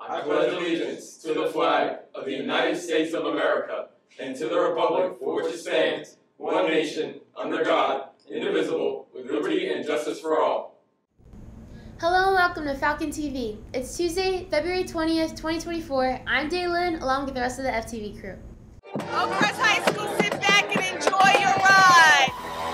I pledge allegiance to the flag of the United States of America and to the republic for which it stands, one nation, under God, indivisible, with liberty and justice for all. Hello and welcome to Falcon TV. It's Tuesday, February 20th, 2024. I'm Daylin, along with the rest of the FTV crew. Oakcrest High School, sit back and enjoy your ride.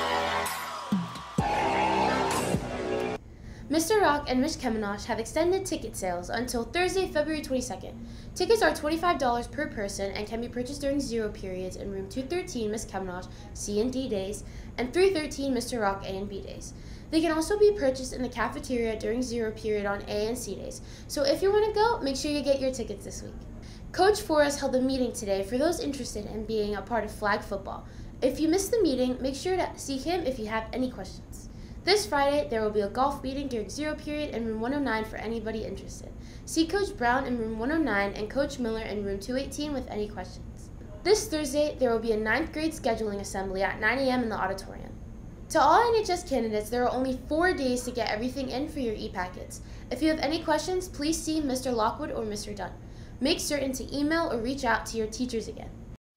Mr. Rock and Miss Kemenosh have extended ticket sales until Thursday, February 22nd. Tickets are $25 per person and can be purchased during zero periods in room 213 Miss Kemenosh C and D days and 313 Mr. Rock A and B days. They can also be purchased in the cafeteria during zero period on A and C days. So if you want to go, make sure you get your tickets this week. Coach Forrest held a meeting today for those interested in being a part of flag football. If you missed the meeting, make sure to see him if you have any questions. This Friday, there will be a golf meeting during zero period in room 109 for anybody interested. See Coach Brown in room 109 and Coach Miller in room 218 with any questions. This Thursday, there will be a 9th grade scheduling assembly at 9 a.m. in the auditorium. To all NHS candidates, there are only 4 days to get everything in for your e-packets. If you have any questions, please see Mr. Lockwood or Mr. Dunn. Make certain to email or reach out to your teachers again.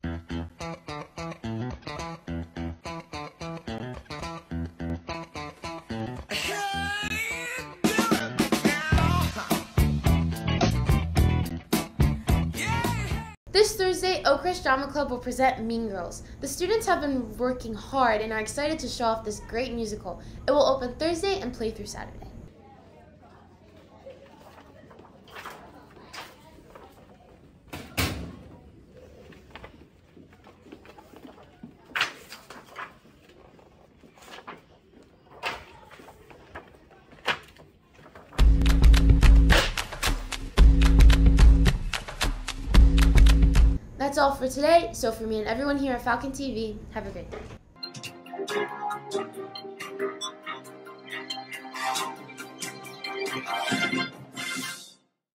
This Thursday, Oakcrest Drama Club will present Mean Girls. The students have been working hard and are excited to show off this great musical. It will open Thursday and play through Saturday. That's all for today, so for me and everyone here at Falcon TV, have a great day.